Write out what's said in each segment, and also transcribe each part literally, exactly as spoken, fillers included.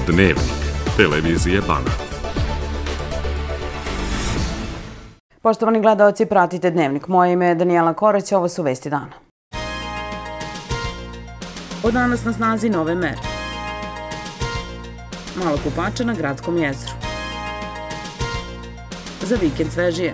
Dnevnik televizije Banat. Poštovani gledaoci, pratite Dnevnik. Moje ime je Danijela Korać, ovo su vesti dana. Od danas na snazi nove mere. Malo kupača na Gradskom jezeru. Za vikend svežije.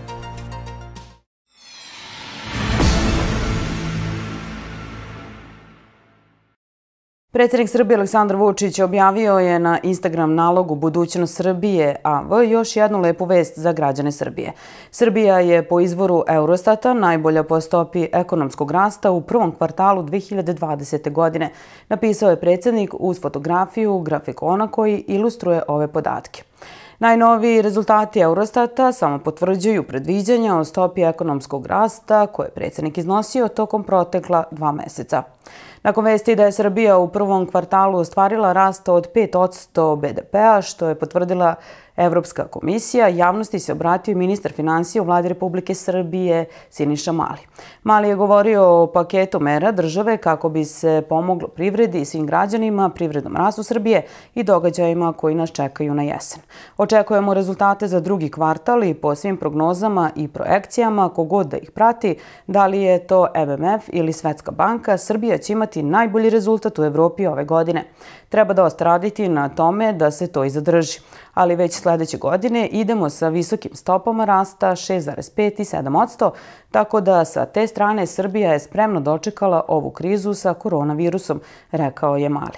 Predsjednik Srbije Aleksandar Vučić objavio je na Instagram nalogu Budućnost Srbije, a v još jednu lepu vest za građane Srbije. Srbija je po izvoru Eurostata najbolja po stopi ekonomskog rasta u prvom kvartalu dve hiljade dvadesete. godine, napisao je predsjednik uz fotografiju grafikona koji ilustruje ove podatke. Najnoviji rezultati Eurostata samo potvrđuju predviđanja o stopi ekonomskog rasta koje je predsjednik iznosio tokom protekla dva meseca. Nakon vesti da je Srbija u prvom kvartalu ostvarila rast od pet posto be de pea, što je potvrdila Evropska komisija, javnosti se obratio ministar finansija u vladi Republike Srbije Siniša Mali. Mali je govorio o paketu mera države kako bi se pomoglo privredi i svim građanima, privrednom rastu Srbije i događajima koji nas čekaju na jesen. Očekujemo rezultate za drugi kvartal i po svim prognozama i projekcijama, kogod da ih prati, da li je to em em ef ili Svetska banka, Srbija će imati najbolji rezultat u Evropi ove godine. Treba dosta raditi na tome da se to i zadrži, ali već sljedeće godine idemo sa visokim stopama rasta šest zarez pet i sedam posto, tako da sa te strane Srbija je spremno dočekala ovu krizu sa koronavirusom, rekao je Mali.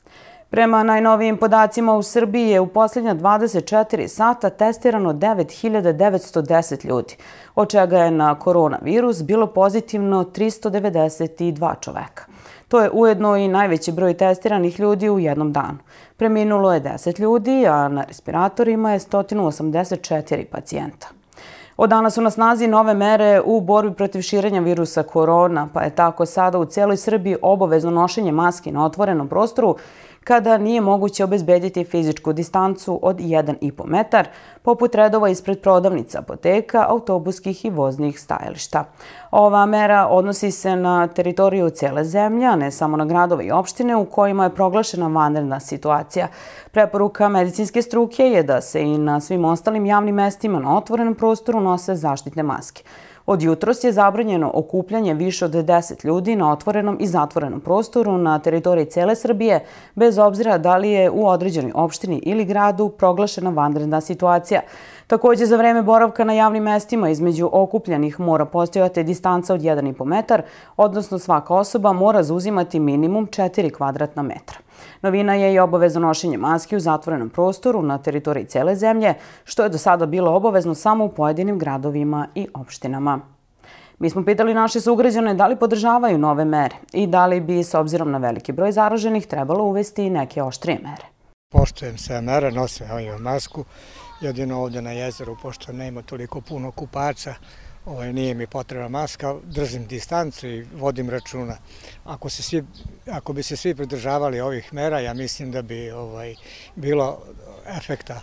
Prema najnovijim podacima u Srbiji je u posljednja dvadeset četiri sata testirano devet hiljada devetsto deset ljudi, od čega je na koronavirus bilo pozitivno tristo devedeset dva čoveka. To je ujedno i najveći broj testiranih ljudi u jednom danu. Preminulo je deset ljudi, a na respiratorima je sto osamdeset četiri pacijenta. Od danas su na snazi nove mere u borbi protiv širenja virusa korona, pa je tako sada u cijeloj Srbiji obavezno nošenje maski na otvorenom prostoru kada nije moguće obezbediti fizičku distancu od jedan i po metar, poput redova ispred prodavnica, apoteka, autobuskih i voznih stajališta. Ova mera odnosi se na teritoriju cijele zemlje, a ne samo na gradove i opštine u kojima je proglašena vanredna situacija. Preporuka medicinske struke je da se i na svim ostalim javnim mestima na otvorenom prostoru nose zaštitne maske. Od jutros je zabranjeno okupljanje više od deset ljudi na otvorenom i zatvorenom prostoru na teritoriji cijele Srbije, bez obzira da li je u određenoj opštini ili gradu proglašena vanredna situacija. Također, za vreme boravka na javnim mestima između okupljenih mora postojati distanca od jedan i po metar, odnosno svaka osoba mora zauzimati minimum četiri kvadratna metra. Novina je i obavezno nošenje maski u zatvorenom prostoru na teritoriji cijele zemlje, što je do sada bilo obavezno samo u pojedinim gradovima i opštinama. Mi smo pitali naše sugrađane da li podržavaju nove mere i da li bi, s obzirom na veliki broj zaraženih, trebalo uvesti neke oštrije mere. Poštujem sve mere, nosim masku, jedino ovdje na jezeru, pošto nema toliko puno kupača, Ovaj, nije mi potrebna maska, držim distancu i vodim računa. Ako, se svi, ako bi se svi pridržavali ovih mera, ja mislim da bi ovaj, bilo efekta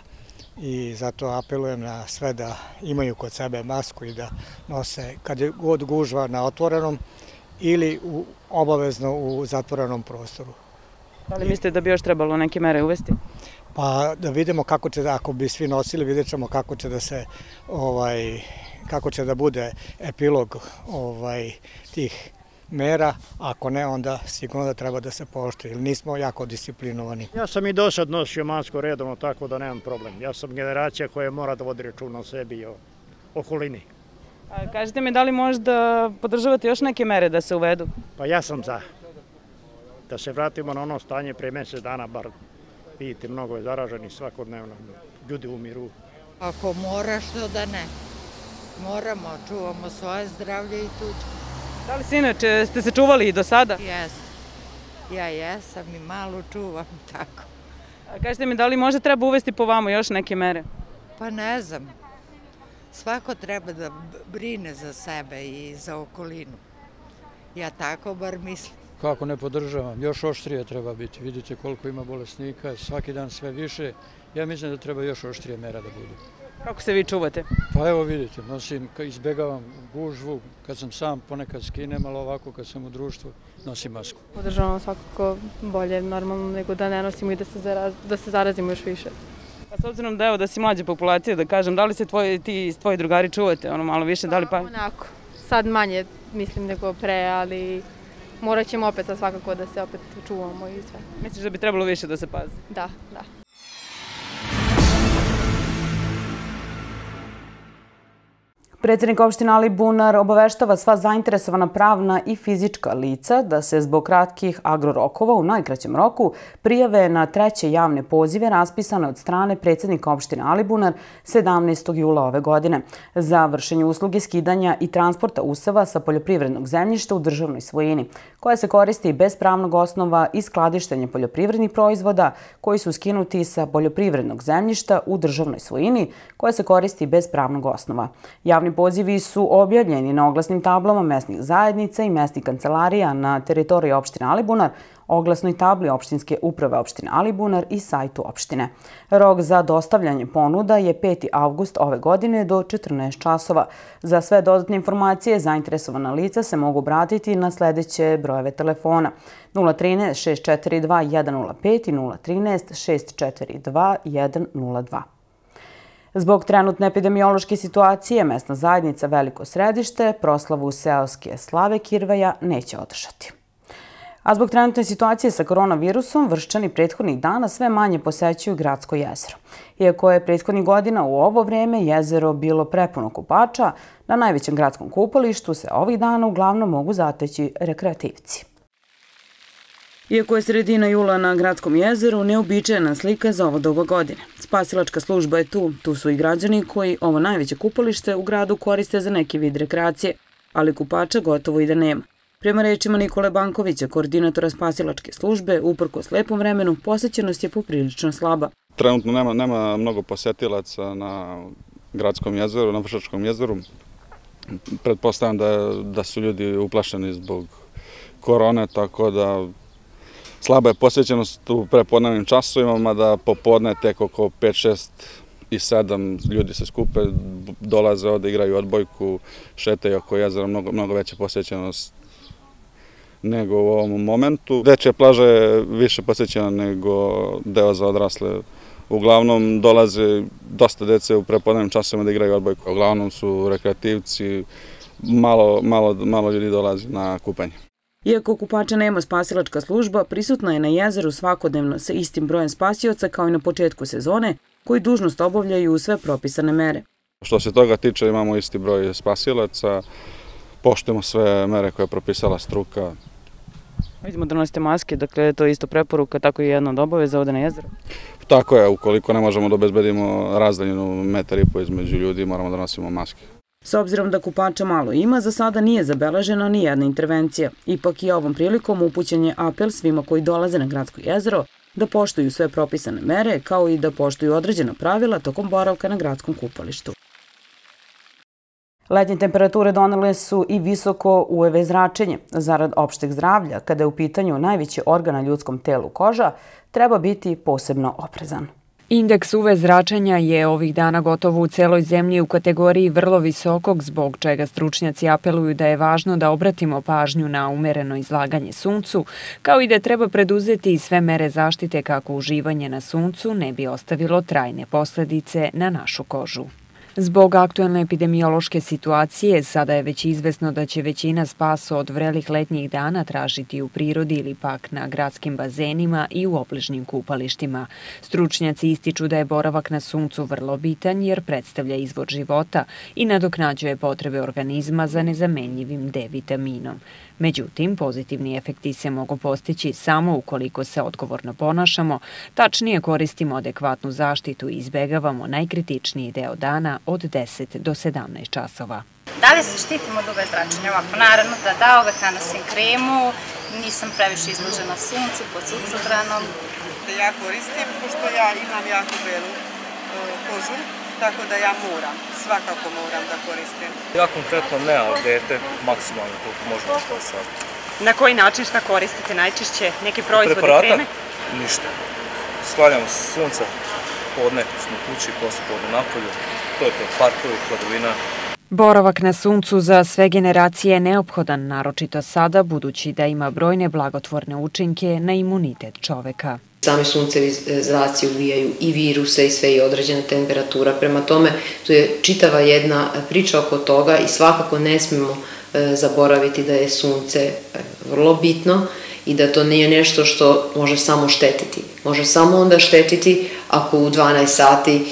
i zato apelujem na sve da imaju kod sebe masku i da nose kad je god gužva na otvorenom ili u, obavezno u zatvorenom prostoru. Da li mislite da bi još trebalo neke mere uvesti? Pa da vidimo kako će, ako bi svi nosili, vidjet ćemo kako će da se ovaj, kako će da bude epilog ovaj, tih mera, ako ne, onda sigurno da treba da se poštuje, jer nismo jako disciplinovani. Ja sam i do sad nosio masku redovno, tako da nemam problem. Ja sam generacija koja mora da vodi računa o sebi i o okolini. A kažete mi, da li možda podržavate još neke mere da se uvedu? Pa ja sam za. Da se vratimo na ono stanje pre mjesec dana, bar vidite, mnogo je zaraženih svakodnevno, ljudi umiru. Ako mora, što da ne. Moramo, čuvamo svoje zdravlje i tuđe. Da li, sinače, ste se čuvali i do sada? Jesam. Ja jesam i malo čuvam, tako. A kažete mi, da li možda treba uvesti po vama još neke mere? Pa ne znam. Svako treba da brine za sebe i za okolinu. Ja tako bar mislim. Kako ne podržavam, još oštrije treba biti. Vidite koliko ima bolesnika, svaki dan sve više. Ja mislim da treba još oštrije mera da budu. Kako se vi čuvate? Pa evo vidite, nosim, izbegavam gužvu, kad sam sam ponekad skinem, ali ovako kad sam u društvu nosim masku. Podržavam svakako bolje normalno nego da ne nosimo i da se, zaraz, da se zarazimo još više. A s obzirom da evo da si mlađa populacija, da kažem, da li se tvoji, ti tvoji drugari čuvate, ono malo više, da li pa... Onako, sad manje mislim nego pre, ali morat ćemo opet svakako da se opet čuvamo i sve. Misliš da bi trebalo više da se pazi? Da, da. Predsjednik opštine Alibunar obaveštava sva zainteresovana pravna i fizička lica da se zbog kratkih agrorokova u najkraćem roku prijave na treće javne pozive raspisane od strane predsjednika opštine Alibunar sedamnaestog jula ove godine za vršenje usluge skidanja i transporta useva sa poljoprivrednog zemljišta u državnoj svojini, koja se koristi bez pravnog osnova i skladištenje poljoprivrednih proizvoda koji su skinuti sa poljoprivrednog zemljišta u državnoj svojini, koja se koristi bez pravnog osnova. Javni pozivi su objavljeni na oglasnim tablama mesnih zajednica i mesnih kancelarija na teritoriji opštine Alibunar, oglasnoj tabli opštinske uprave opštine Alibunar i sajtu opštine. Rok za dostavljanje ponuda je peti avgust ove godine do četrnaest časova. Za sve dodatne informacije zainteresovana lica se mogu obratiti na sledeće brojeve telefona nula jedan tri šest četiri dva jedan nula pet i nula jedan tri šest četiri dva jedan nula dva. Zbog trenutne epidemiološke situacije, mesna zajednica Veliko Središte proslavu seoske slave Kirvaja neće održati. A zbog trenutne situacije sa koronavirusom, Vrščani prethodnih dana sve manje posećuju Gradsko jezero. Iako je prethodnih godina u ovo vreme jezero bilo prepuno kupača, na najvećem gradskom kupalištu se ovih dana uglavnom mogu zateći rekreativci. Iako je sredina jula na Gradskom jezeru neobičajena slika za ovo doba godine. Spasilačka služba je tu, tu su i građani koji ovo najveće kupalište u gradu koriste za neki vid rekreacije, ali kupača gotovo i da nema. Prema rečima Nikole Bankovića, koordinatora spasilačke službe, uprkos lepom vremenu, posećenost je poprilično slaba. Trenutno nema, nema mnogo posetilaca na Gradskom jezeru, na Vršačkom jezeru. Pretpostavljam da, da su ljudi uplašeni zbog korone, tako da slaba je posvećenost u prepodnevnim časovima, mada popodne tek oko pet, šest i sedam ljudi se skupe, dolaze ovde, igraju odbojku, šetaju oko jezera, mnogo, mnogo veća posvećenost nego u ovom momentu. Dečja plaža je više posvećena nego deo za odrasle. Uglavnom dolaze dosta dece u prepodnevnim časovima da igraju odbojku. Uglavnom su rekreativci, malo, malo, malo ljudi dolazi na kupanje. Iako kupača nema spasilačka služba, prisutna je na jezeru svakodnevno sa istim brojem spasioca kao i na početku sezone, koji dužnost obavljaju sve propisane mere. Što se toga tiče, imamo isti broj spasilaca, poštujemo sve mere koje je propisala struka. Vidimo da nosite maske, dakle to je isto preporuka, tako i jedna od obaveza ovde na jezeru. Tako je, ukoliko ne možemo da obezbedimo razdaljinu metar i po između ljudi, moramo da nosimo maske. S obzirom da kupača malo ima, za sada nije zabeležena ni jedna intervencija. Ipak i ovom prilikom upućen je apel svima koji dolaze na Gradsko jezero da poštuju sve propisane mere, kao i da poštuju određena pravila tokom boravka na gradskom kupalištu. Letnje temperature donele su i visoko U V zračenje. Zarad opšteg zdravlja, kada je u pitanju najveći organ na ljudskom telu koža, treba biti posebno oprezan. Indeks U V zračenja je ovih dana gotovo u celoj zemlji u kategoriji vrlo visokog, zbog čega stručnjaci apeluju da je važno da obratimo pažnju na umereno izlaganje suncu, kao i da treba preduzeti sve mere zaštite kako uživanje na suncu ne bi ostavilo trajne posledice na našu kožu. Zbog aktuelne epidemiološke situacije, sada je već izvesno da će većina spasa od vrelih letnjih dana tražiti u prirodi ili pak na gradskim bazenima i u obližnjim kupalištima. Stručnjaci ističu da je boravak na suncu vrlo bitan jer predstavlja izvor života i nadoknađuje potrebe organizma za nezamenljivim D vitaminom. Međutim, pozitivni efekti se mogu postići samo ukoliko se odgovorno ponašamo, tačnije koristimo adekvatnu zaštitu i izbegavamo najkritičniji deo dana od deset do sedamnaest časova. Da li se štitimo od U V zračenja? Ovako, naravno da da, uvek nanosim kremu, nisam previše izložena suncu, pod suncobranom. Ja koristim, pošto ja imam jako belu kožu, tako da ja moram, svakako moram da koristim. Ja konkretno ne, ali dete maksimalno koliko možemo posao. Na koji način šta koristite najčešće? Neki proizvode, preparata? kreme? Ništa. Sklanjamo se sunca podne smo kući, posle podne napolju, to je to, parkovi, hladovina. Boravak na suncu za sve generacije je neophodan, naročito sada, budući da ima brojne blagotvorne učinke na imunitet čoveka. Sami suncevi zraci uvijaju i viruse i sve i određena temperatura. Prema tome, tu je čitava jedna priča oko toga i svakako ne smemo zaboraviti da je sunce vrlo bitno i da to nije nešto što može samo štetiti. Može samo onda štetiti ako u dvanaest sati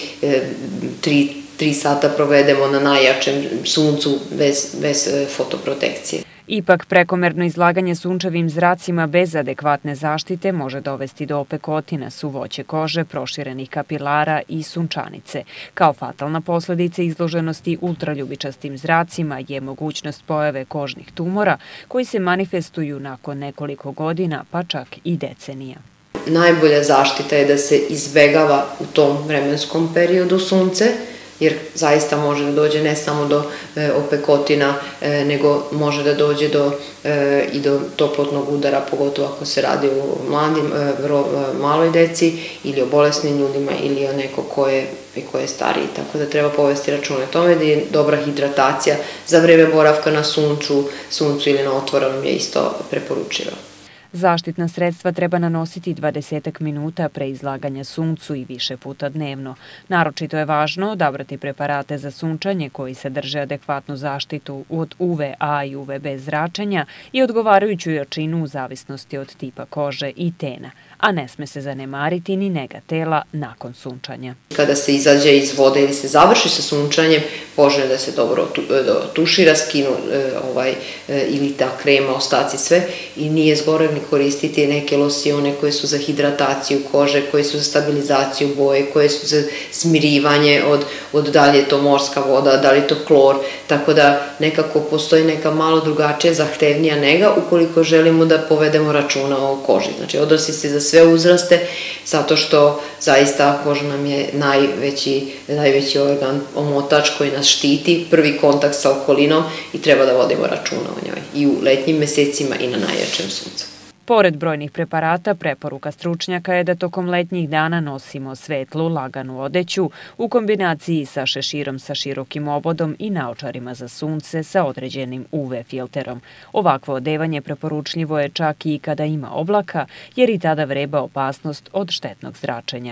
tri, tri sata provedemo na najjačem suncu bez, bez fotoprotekcije. Ipak, prekomerno izlaganje sunčevim zracima bez adekvatne zaštite može dovesti do opekotina, suvoće kože, proširenih kapilara i sunčanice. Kao fatalna posledica izloženosti ultraljubičastim zracima je mogućnost pojave kožnih tumora koji se manifestuju nakon nekoliko godina, pa čak i decenija. Najbolja zaštita je da se izbegava u tom vremenskom periodu sunce, jer zaista može da dođe ne samo do e, opekotina, e, nego može da dođe do, e, i do toplotnog udara, pogotovo ako se radi o mladim, e, vrlo e, maloj deci ili o bolesnim ljudima ili o neko ko je, ko je stariji. Tako da treba povesti računa o tome da je dobra hidratacija za vreme boravka na suncu, suncu ili na otvorenom je isto preporučiva. Zaštitna sredstva treba nanositi dvadesetak minuta pre izlaganja suncu i više puta dnevno. Naročito je važno odabrati preparate za sunčanje koji sadrže adekvatnu zaštitu od U V A i U V B zračenja i odgovarajuću jačinu u zavisnosti od tipa kože i tena, a ne sme se zanemariti ni nega tela nakon sunčanja. Kada se izađe iz vode ili se završi sa sunčanjem, poželjno da se dobro tušira, skinu ovaj, ili ta krema, ostaci sve i nije zgoreg koristiti neke losione koje su za hidrataciju kože, koje su za stabilizaciju boje, koje su za smirivanje od, od da li je to morska voda, da li je to klor, tako da nekako postoji neka malo drugačija, zahtevnija nega ukoliko želimo da povedemo računa o koži. Znači, odnosi se za sve uzraste, zato što zaista koža nam je najveći, najveći organ, omotač koji nas štiti, prvi kontakt sa okolinom i treba da vodimo računa o njoj i u letnjim mesecima i na najjačem suncu. Pored brojnih preparata, preporuka stručnjaka je da tokom letnjih dana nosimo svetlu, laganu odeću u kombinaciji sa šeširom sa širokim obodom i naočarima za sunce sa određenim U V filterom. Ovakvo odevanje preporučljivo je čak i kada ima oblaka, jer i tada vreba opasnost od štetnog zračenja.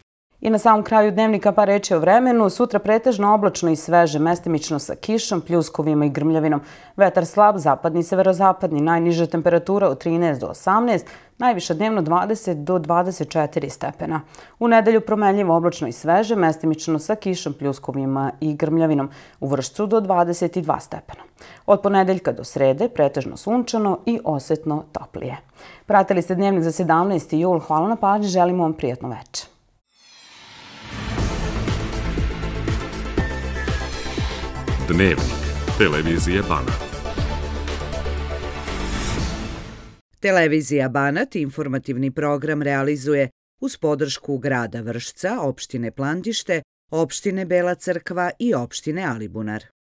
I na samom kraju dnevnika par reči o vremenu. Sutra pretežno oblačno i sveže, mestimično sa kišom, pljuskovima i grmljavinom. Vetar slab, zapadni i severozapadni, najniža temperatura od trinaest do osamnaest, najviša dnevno dvadeset do dvadeset četiri stepena. U nedelju promenljivo oblačno i sveže, mestimično sa kišom, pljuskovima i grmljavinom. U Vršcu do dvadeset dva stepena. Od ponedeljka do srede pretežno sunčano i osetno toplije. Pratili ste dnevnik za sedamnaesti jul. Hvala na pažnji, želimo vam prijatno večer. Dnevnik televizije Banat. Televizija Banat informativni program realizuje uz podršku grada Vršca, opštine Plandište, opštine Bela Crkva i opštine Alibunar.